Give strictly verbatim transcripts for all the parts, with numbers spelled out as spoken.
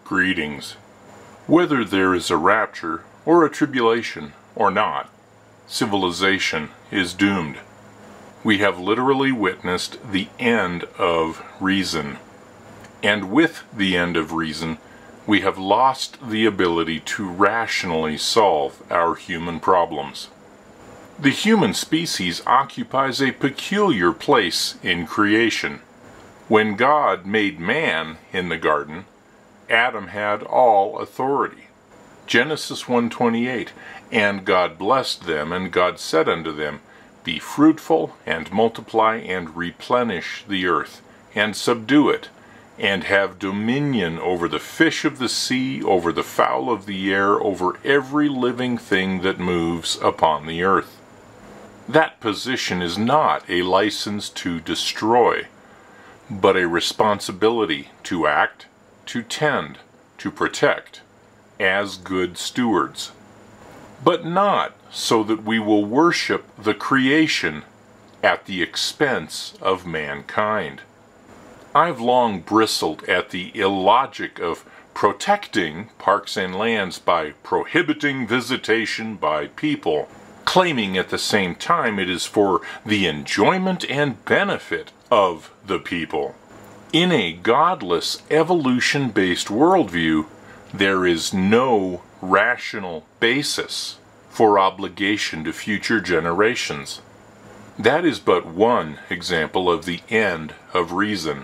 Greetings. Whether there is a rapture or a tribulation or not, civilization is doomed. We have literally witnessed the end of reason. And with the end of reason, we have lost the ability to rationally solve our human problems. The human species occupies a peculiar place in creation. When God made man in the garden, Adam had all authority. Genesis one twenty-eight, "And God blessed them, and God said unto them, Be fruitful, and multiply, and replenish the earth, and subdue it, and have dominion over the fish of the sea, over the fowl of the air, over every living thing that moves upon the earth." That position is not a license to destroy, but a responsibility to act, to tend, to protect, as good stewards. But not so that we will worship the creation at the expense of mankind. I've long bristled at the illogic of protecting parks and lands by prohibiting visitation by people, claiming at the same time it is for the enjoyment and benefit of the people. In a godless, evolution-based worldview, there is no rational basis for obligation to future generations. That is but one example of the end of reason.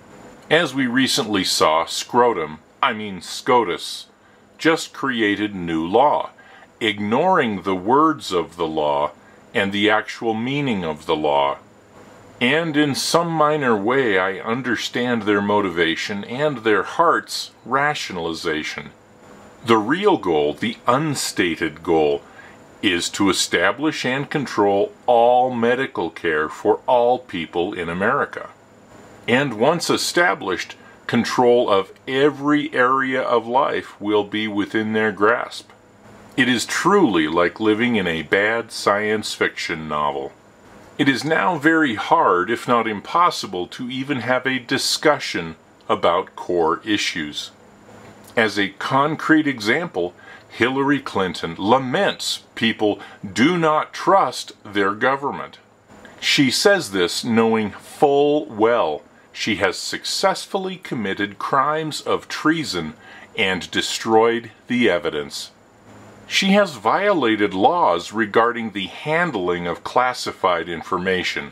As we recently saw, Scrotum, I mean SCOTUS, just created new law, ignoring the words of the law and the actual meaning of the law. And in some minor way I understand their motivation and their heart's rationalization. The real goal, the unstated goal, is to establish and control all medical care for all people in America. And once established, control of every area of life will be within their grasp. It is truly like living in a bad science fiction novel. It is now very hard, if not impossible, to even have a discussion about core issues. As a concrete example, Hillary Clinton laments people do not trust their government. She says this knowing full well she has successfully committed crimes of treason and destroyed the evidence. She has violated laws regarding the handling of classified information.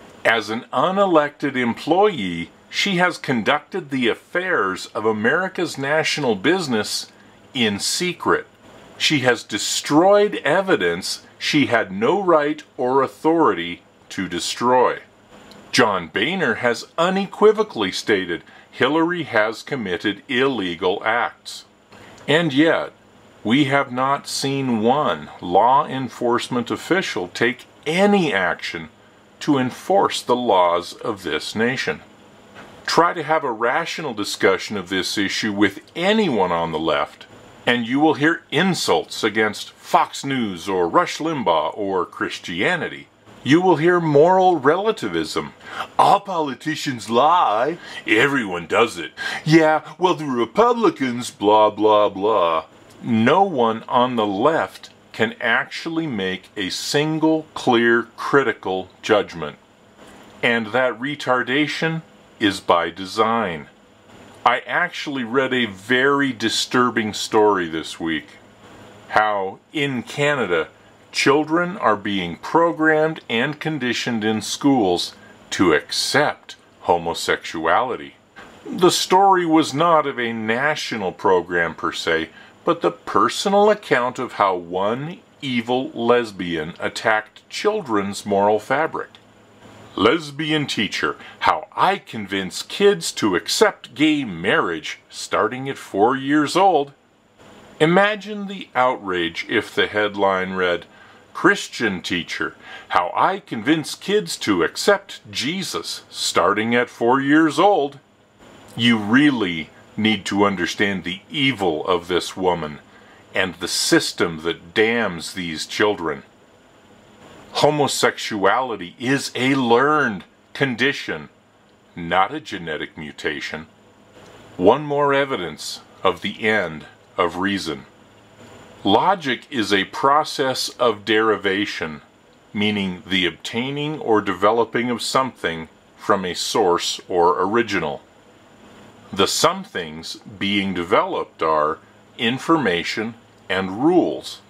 As an unelected employee, she has conducted the affairs of America's national business in secret. She has destroyed evidence she had no right or authority to destroy. John Boehner has unequivocally stated Hillary has committed illegal acts. And yet, we have not seen one law enforcement official take any action to enforce the laws of this nation. Try to have a rational discussion of this issue with anyone on the left, and you will hear insults against Fox News or Rush Limbaugh or Christianity. You will hear moral relativism. All politicians lie. Everyone does it. Yeah, well, the Republicans, blah, blah, blah. No one on the left can actually make a single, clear, critical judgment. And that retardation is by design. I actually read a very disturbing story this week. How, in Canada, children are being programmed and conditioned in schools to accept homosexuality. The story was not of a national program per se, but the personal account of how one evil lesbian attacked children's moral fabric. Lesbian teacher, how I convince kids to accept gay marriage starting at four years old. Imagine the outrage if the headline read, Christian teacher, how I convince kids to accept Jesus starting at four years old. You really need to understand the evil of this woman and the system that damns these children. Homosexuality is a learned condition, not a genetic mutation. One more evidence of the end of reason. Logic is a process of derivation, meaning the obtaining or developing of something from a source or original. The somethings being developed are information and rules.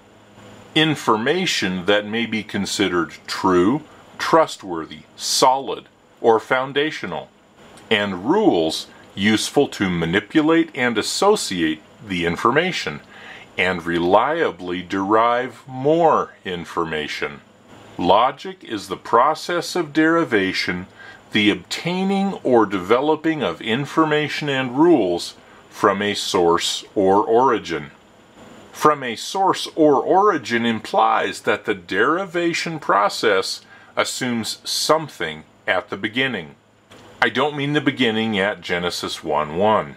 Information that may be considered true, trustworthy, solid, or foundational, and rules useful to manipulate and associate the information, and reliably derive more information. Logic is the process of derivation, the obtaining or developing of information and rules from a source or origin. From a source or origin implies that the derivation process assumes something at the beginning. I don't mean the beginning at Genesis one one.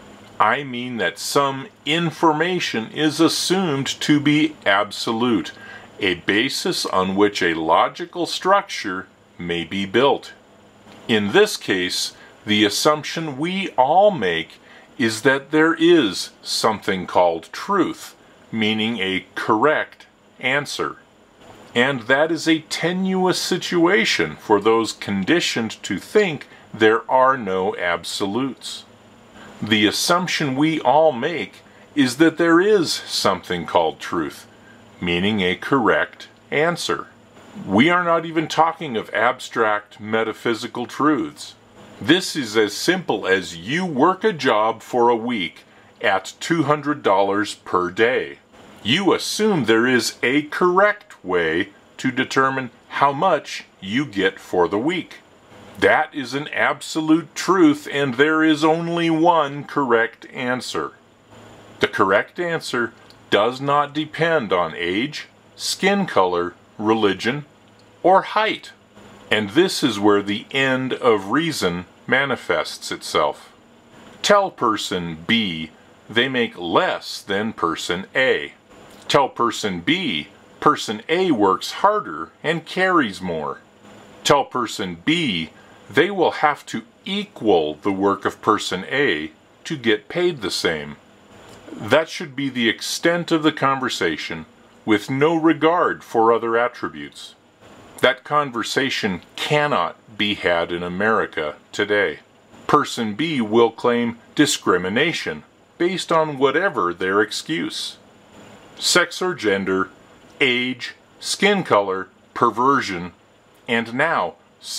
I mean that some information is assumed to be absolute, a basis on which a logical structure may be built. In this case, the assumption we all make is that there is something called truth, meaning a correct answer. And that is a tenuous situation for those conditioned to think there are no absolutes. The assumption we all make is that there is something called truth, meaning a correct answer. We are not even talking of abstract metaphysical truths. This is as simple as you work a job for a week at two hundred dollars per day. You assume there is a correct way to determine how much you get for the week. That is an absolute truth, and there is only one correct answer. The correct answer does not depend on age, skin color, religion, or height. And this is where the end of reason manifests itself. Tell person B they make less than person A. Tell person B person A works harder and carries more. Tell person B they will have to equal the work of person A to get paid the same. That should be the extent of the conversation, with no regard for other attributes. That conversation cannot be had in America today. Person B will claim discrimination based on whatever their excuse. Sex or gender, age, skin color, perversion, and now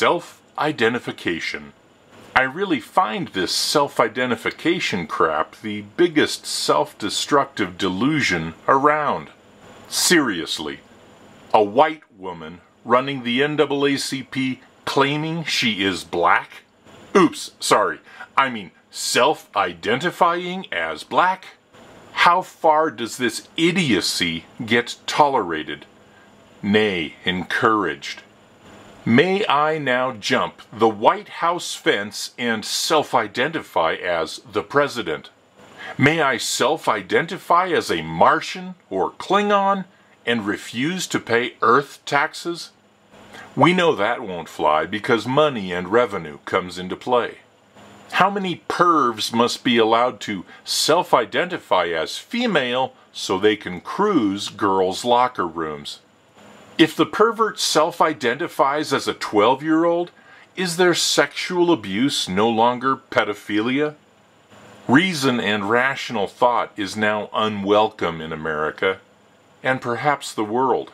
self-identification. I really find this self-identification crap the biggest self-destructive delusion around. Seriously, a white woman running the N double A C P claiming she is black? Oops, sorry, I mean self-identifying as black? How far does this idiocy get tolerated? Nay, encouraged. May I now jump the White House fence and self-identify as the president? May I self-identify as a Martian or Klingon and refuse to pay Earth taxes? We know that won't fly because money and revenue comes into play. How many pervs must be allowed to self-identify as female so they can cruise girls' locker rooms? If the pervert self-identifies as a twelve-year-old, is their sexual abuse no longer pedophilia? Reason and rational thought is now unwelcome in America, and perhaps the world.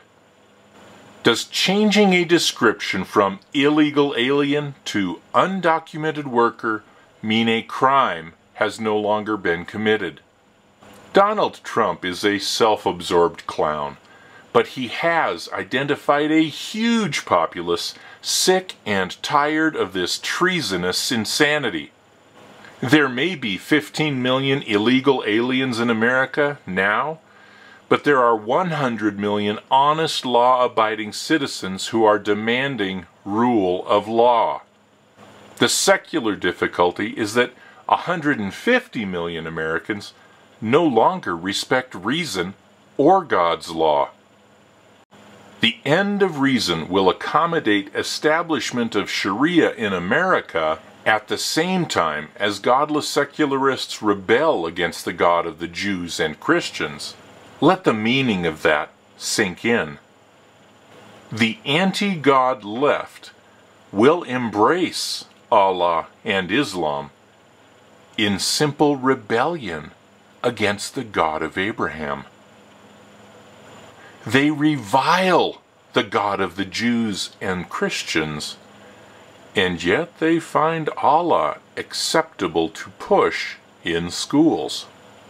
Does changing a description from illegal alien to undocumented worker mean a crime has no longer been committed? Donald Trump is a self-absorbed clown, but he has identified a huge populace sick and tired of this treasonous insanity. There may be fifteen million illegal aliens in America now, but there are one hundred million honest law-abiding citizens who are demanding rule of law. The secular difficulty is that one hundred fifty million Americans no longer respect reason or God's law. The end of reason will accommodate establishment of Sharia in America At the same time as godless secularists rebel against the God of the Jews and Christians, let the meaning of that sink in. The anti-God left will embrace Allah and Islam in simple rebellion against the God of Abraham. They revile the God of the Jews and Christians, and yet they find Allah acceptable to push in schools.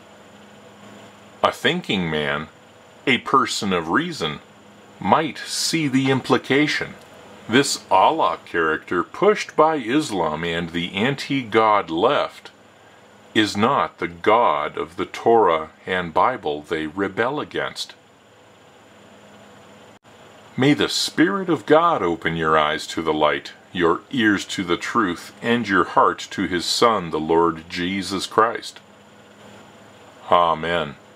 A thinking man, a person of reason, might see the implication. This Allah character pushed by Islam and the anti-God left is not the God of the Torah and Bible they rebel against. May the Spirit of God open your eyes to the light, your ears to the truth, and your heart to His Son, the Lord Jesus Christ. Amen.